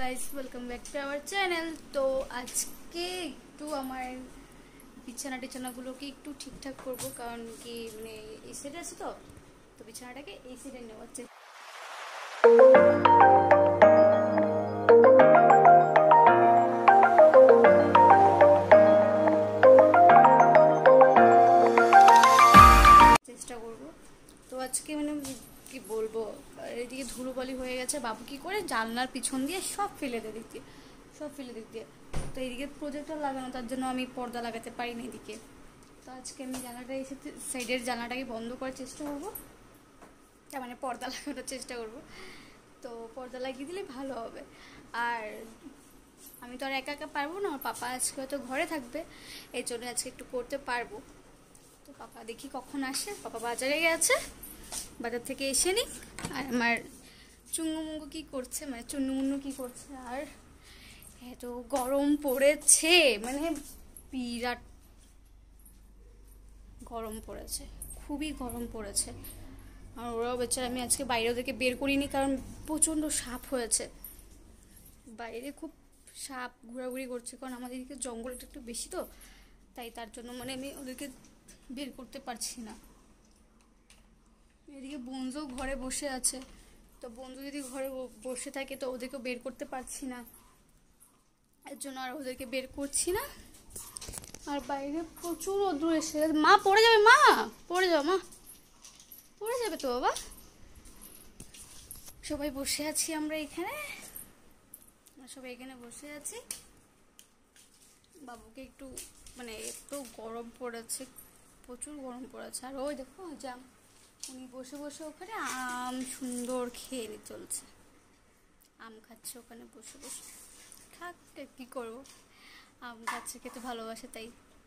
Guys, welcome back to our channel. তো আজকে একটু আমার বিছানাগুলোকে একটু ঠিকঠাক করবো, কারণ কি মানে এই সাইডে আছে তো বিছানাটাকে এই সাইডে নেওয়ার চেষ্টা করবো। তো আজকে মানে কি বলবো, এদিকে ধুলোবালি হয়ে গেছে। বাবু কি করে জানলার পিছন দিয়ে সব ফেলে দিয়ে তো এইদিকে প্রজেক্টর লাগানো, তার জন্য আমি পর্দা লাগাতে পারি না এদিকে। তো আজকে আমি জানলাটা এই সাইডের জানলাটাকে বন্ধ করার চেষ্টা করবো, মানে পর্দা লাগানোর চেষ্টা করব। তো পর্দা লাগিয়ে দিলে ভালো হবে। আর আমি তো আর একা একা পারবো না, আমার পাপা আজকে হয়তো ঘরে থাকবে, এই জন্য আজকে একটু করতে পারবো। তো পাপা দেখি কখন আসে। পাপা বাজারে গেছে, বাজার থেকে এসে নি। আর আমার চুন্নুমুঙ্গু কি করছে, মানে চুন্নুমুন্নু কি করছে। আর এত গরম পড়েছে, মানে বিরাট গরম পড়েছে, খুবই গরম পড়েছে। আর ওরাও বেচারা, আমি আজকে বাইরে ওদেরকে বের করিনি, কারণ প্রচণ্ড সাপ হয়েছে বাইরে, খুব সাপ ঘোরাঘুরি করছে। কারণ আমাদের এদিকে জঙ্গলটা একটু বেশি তো, তাই তার জন্য মানে আমি ওদেরকে বের করতে পারছি না। এদিকে বন্ধু ঘরে বসে আছে, তো বন্ধু যদি ঘরে বসে থাকে তো ওদেরকেও বের করতে পারছি না, এর জন্য আর ওদেরকে বের করছি না। আর বাইরে প্রচুর রোদ্দুর এসে, মা পড়ে যাবে, মা পড়ে যাবে তো বাবা। সবাই বসে আছি আমরা এখানে, বসে আছি। বাবুকে একটু মানে একটু গরম পড়েছে, প্রচুর গরম পড়েছে। আর ওই দেখো জাম, উনি বসে বসে ওখানে আম সুন্দর খেয়ে চলছে, আম খাচ্ছে ওখানে বসে বসে। খাক, কি করবো, আম খাচ্ছে, খেতে ভালোবাসে তাই।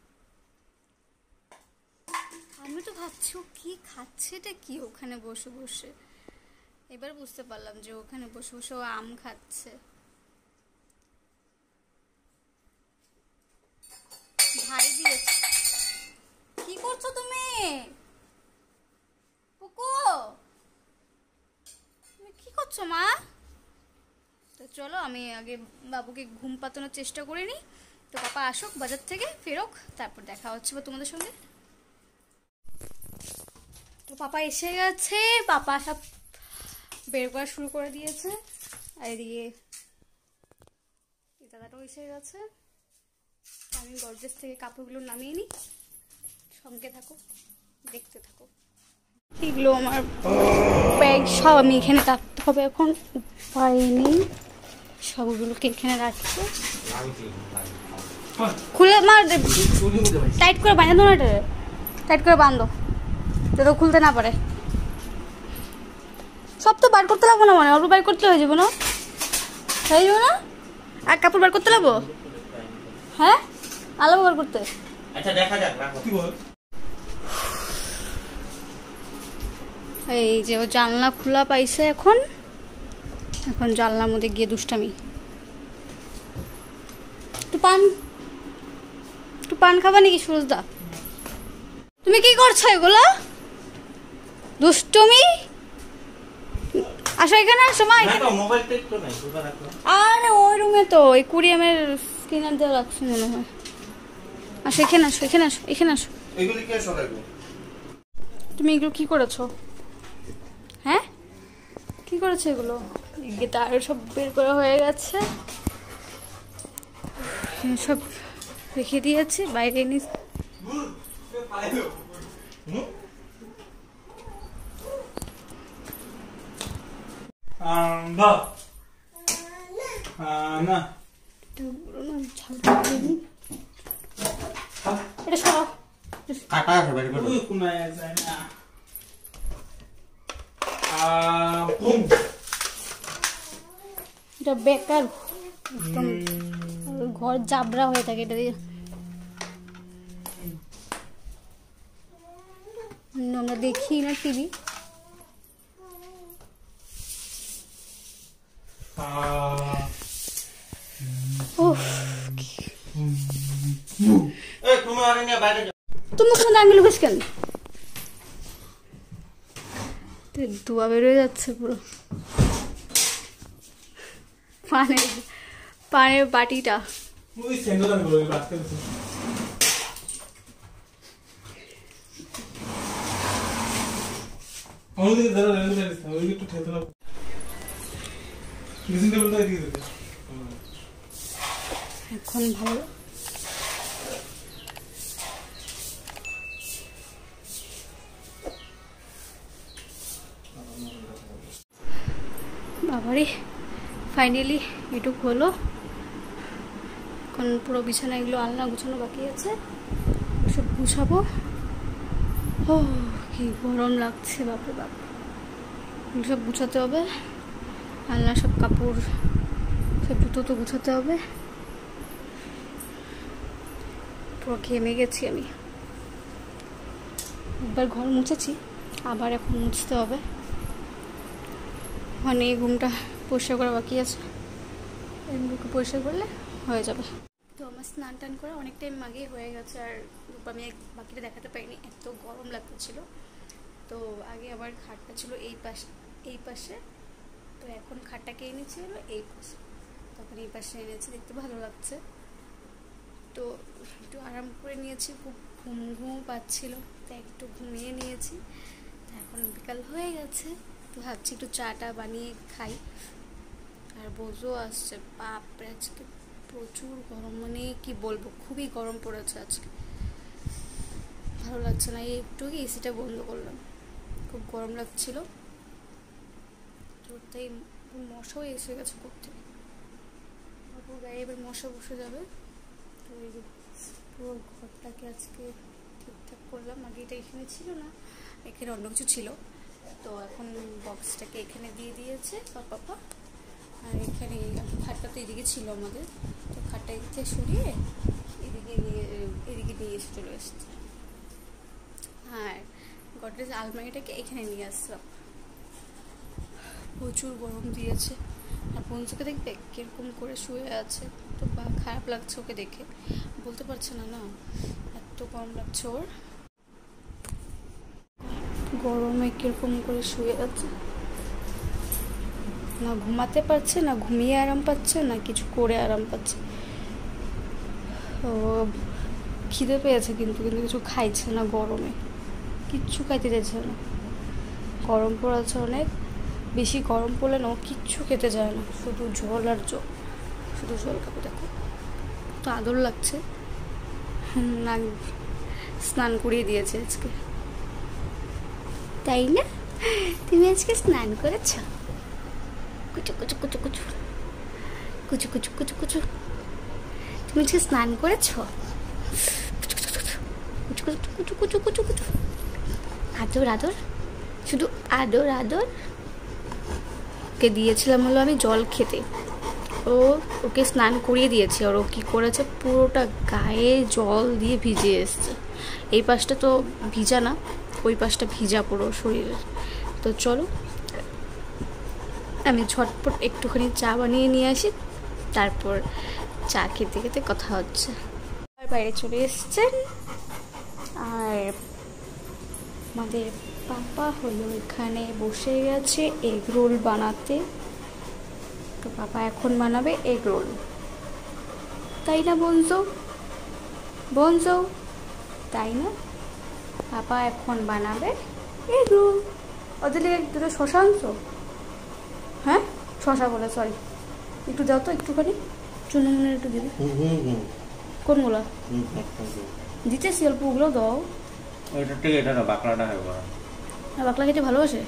আমি তো ভাবছি ও কি খাচ্ছে, এটা কি ওখানে বসে বসে। এবার বুঝতে পারলাম যে ওখানে বসে বসে ও আম খাচ্ছে। ভাই দিয়েছে। কি করছো তুমি পুকু, তুমি কি করছো মা? তো চলো আমি আগে বাবুকে ঘুম পাতানোর চেষ্টা করে নিই। তো পাপা আসুক বাজার থেকে, ফেরোক, তারপর দেখা হচ্ছে বা তোমাদের সঙ্গে। তো পাপা এসে গেছে, পাপা সব বের করা শুরু করে দিয়েছে। আর এদিকে দাদাটাও এসে গেছে। আমি গর্জেস থেকে কাপড়গুলো নামিয়ে নিই, সঙ্গে থাকো, দেখতে থাকো। এগুলো আমার ব্যাগ সব আমি এখানে রাখতে হবে, এখন উপায় নেই, সবগুলোকে এখানে রাখছি। খুলে মার, টাইট করে বাঁধো না, এটা টাইট করে বাঁধো যাতে খুলতে না পারে। সব তো বার করতে লাগবো না, মানে অল্প বার করতে হয়ে যাবো না, আর কাপড় বার করতে লাগবো। হ্যাঁ, আলাদা বার করতে। আচ্ছা দেখা যাক, রাখো। কি বল? এই যে ও জানলা খোলা পাইছে, এখন জানলার মধ্যে গিয়ে দুষ্টামি। একটু পান খাবা নাকি সুরজদা? তুমি কি করছো এগুলো? দুষ্টুমি। আসো এখানে, সময় আরে ওই রুমে তো ওই কুরিয়ামের স্ক্রিনার দেওয়া রাখছো মনে হয়। আসো এখানে, আসো। তুমি এগুলো কি করেছো? হ্যাঁ, কি করেছো এগুলো? গিটার সব বের করা হয়ে গেছে, সব রেখে দিয়েছি বাইরে। এটা বেকার, একদম ঘর জাবরা হয়ে থাকে এটা দিয়ে। আমরা দেখি না টিভি। তুমি ওখানে আঙুল ঘুষ কেন? ধোয়া বেরোয় যাচ্ছে পুরো। পানের বাটিটা এখন ভালো বাবারে ফাইনালি এটুক হলো। এখন পুরো বিছানা এগুলো আলনা গুছানো বাকি আছে, সব গুছাবো। ও কি গরম লাগছে বাপরে বাপ, এগুলো সব গুছাতে হবে। আলনা সব কাপড় সব জুতো তো গুছাতে হবে। পুরো ঘেমে গেছি আমি, একবার ঘর মুছেছি আবার এখন মুছতে হবে। মানে এই রুমটা পরিষ্কার করা বাকি আছে, এই রুমকে পরিষ্কার করলে হয়ে যাবে। তো আমার স্নান টান করে অনেক টাইম আগেই হয়ে গেছে, আর আমি বাকিটা দেখাতে পারিনি, এত গরম লাগতেছিল। তো আগে আবার খাটটা ছিল এই পাশে, তো এখন খাটটাকে এনেছি হলো এই পাশে, তখন এই পাশে এনেছি, দেখতে ভালো লাগছে। তো একটু আরাম করে নিয়েছি, খুব ঘুম পাচ্ছিল, তাই একটু ঘুমিয়ে নিয়েছি। এখন বিকাল হয়ে গেছে, তো ভাবছি একটু চাটা বানিয়ে খাই। আর বোঝো আসছে, বাপরে আজকে প্রচুর গরম, মানে কি বলবো, খুবই গরম পড়েছে আজকে, ভালো লাগছে না। এই একটু এসিটা বন্ধ করলাম, খুব গরম লাগছিল। তো তাই মশাও এসে গেছে করতে, গায়ে এবার মশা বসে যাবে। তো এই পুরো ঘরটাকে আজকে ঠিকঠাক করলাম। আগে এটা এখানে ছিল না, এখানে অন্য কিছু ছিল, তো এখন বক্সটাকে এখানে দিয়ে দিয়েছে পাপা। আর এখানে খাটটা তো এদিকে ছিল আমাদের, তো খাটটা এদিকে সরিয়ে এদিকে নিয়ে এসে চলে এসছে। আর গডরেজ আলমারিটাকে এখানে নিয়ে আসলাম, প্রচুর গরম দিয়েছে। আর বন্ধুকে দেখবে কিরকম করে শুয়ে আছে, তো খারাপ লাগছে ওকে দেখে, বলতে পারছে না না, এত গরম লাগছে ওর। গরমে কিরকম করে শুয়ে আছে, না ঘুমাতে পারছে, না ঘুমিয়ে আরাম পাচ্ছে, না কিছু করে আরাম পাচ্ছে। ও খিদে পেয়েছে কিন্তু কিছু খাইছে না, গরমে কিচ্ছু খাইতে চাইছে না। গরম পড়েছে অনেক বেশি, গরম পড়লে না ও কিচ্ছু খেতে যায় না, শুধু জল আর জল, শুধু জল খাবে। দেখো তো আদর লাগছে, না স্নান করিয়ে দিয়েছে আজকে, তাই না? তুমি আজকে স্নান করেছ? কুচু কুচু কুচু কুচু কুচু কুচু কুচু কুচু, তুমি আজকে স্নান করেছ? কুচু কুচু কুচু কুচু কুচু কুচু, আদর আদর, শুধু আদর আদর। ওকে দিয়েছিলাম হলো আমি জল খেতে, ওকে স্নান করিয়ে দিয়েছি, আর ও কী করেছে, পুরোটা গায়ে জল দিয়ে ভিজে এসছে। এই পাশটা তো ভিজা না, ওই পাশটা ভিজা পুরো শরীরের। তো চলো আমি ঝটপট একটুখানি চা বানিয়ে নিয়ে আসি, তারপর চা খেতে খেতে কথা হচ্ছে। বাইরে চলে এসছেন, আর আমাদের পাপা হলো এখানে বসে গেছে এগ রোল বানাতে। তো পাপা এখন বানাবে এগ রোল, তাই না বনজো, তাই না? পাপা এখন বানাবে এগ রোল। ওদের লেগে দুটো শশা আনছো? হ্যাঁ শশা বলে, সরি, একটু দাও তো একটুখানি, চুনুমুনের একটু দিবি। কোনগুলো দিতেছি, অল্প ওগুলো দাও। বাকলা খেতে ভালোবাসে,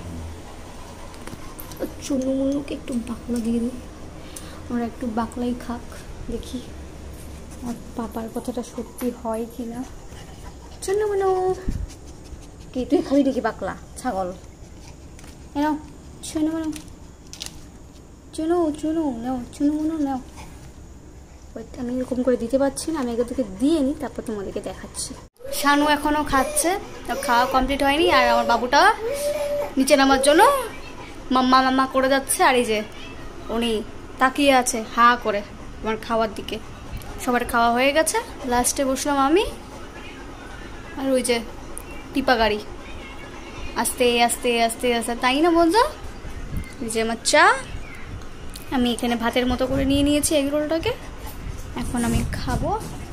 চুনুমুনুকে একটু বাকলা দিয়ে দিই, ওরা একটু বাকলাই খাক, দেখি আর পাপার কথাটা সত্যি হয় কি না। চুনুমুনু কি তুই খাবি দেখি বাকলা, ছাগল নাও, চুনুমুনু নাও, চুনুমুনু নাও। আমি এরকম করে দিতে পারছি না, আমি আগে থেকে দিয়ে নিই, তারপর তোমাদেরকে দেখাচ্ছি। শানু এখনও খাচ্ছে, খাওয়া কমপ্লিট হয়নি, আর আমার বাবুটা নিচে নামার জন্য মাম্মা করে যাচ্ছে। আর এই যে উনি তাকিয়ে আছে হা করে আমার খাওয়ার দিকে। সবার খাওয়া হয়ে গেছে, লাস্টে বসলাম আমি, আর ওই যে টিপা গাড়ি আস্তে আস্তে আস্তে আস্তে, তাই না বলছো? এই যে আমার চা, আমি এখানে ভাতের মতো করে নিয়ে নিয়েছি এগ রোলটাকে, এখন আমি খাবো।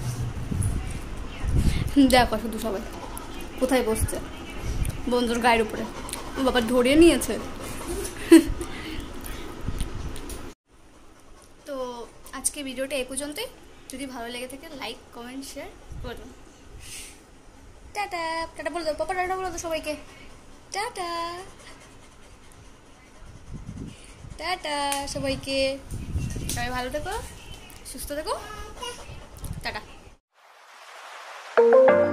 দেখো শুধু সবাই কোথায় বসছে, বন্ধুর গায়ের উপরে, ও বাবা ধরিয়ে নিয়েছে। তো আজকে ভিডিওটা এই পর্যন্তই। যদি ভালো লেগে থাকে লাইক কমেন্ট শেয়ার করুন। টাটা টাটা বলে দাও, পাপা টাটা বলে দাও সবাইকে। টাটা টাটা সবাইকে, সবাই ভালো থেকো, সুস্থ থেকো, টাটা।